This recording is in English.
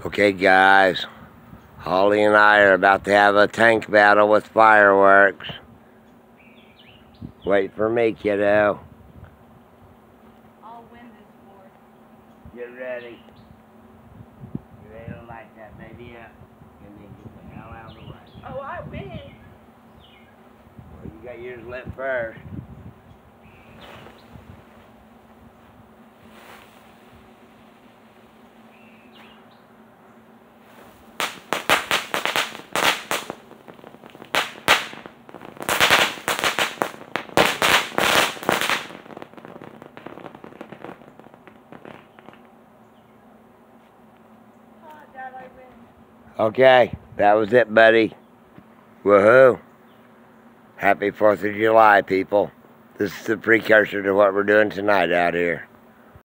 Okay, guys, Holly and I are about to have a tank battle with fireworks. Wait for me, kiddo. I'll win this war. Get ready. You don't like that, baby. Up. And then get the hell out of the way. Oh, I win. Well, you got yours lit first. Dad, I win. Okay, that was it, buddy. Woohoo. Happy 4th of July, people. This is the precursor to what we're doing tonight out here.